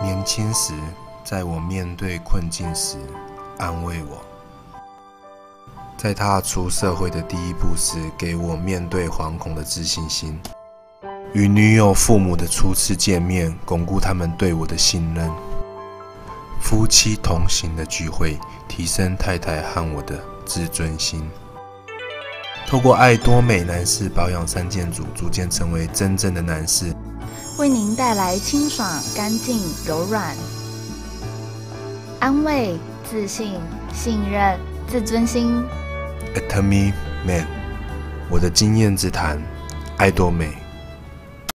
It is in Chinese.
年轻时，在我面对困境时安慰我；在踏出社会的第一步时，给我面对惶恐的自信心；与女友父母的初次见面，巩固他们对我的信任；夫妻同行的聚会，提升太太和我的自尊心。透过爱多美男士保养3件组，逐渐成为真正的男士， 为您带来清爽、干净、柔软、安慰、自信、信任、自尊心。 Atomy Man， 我的经验之谈，爱多美。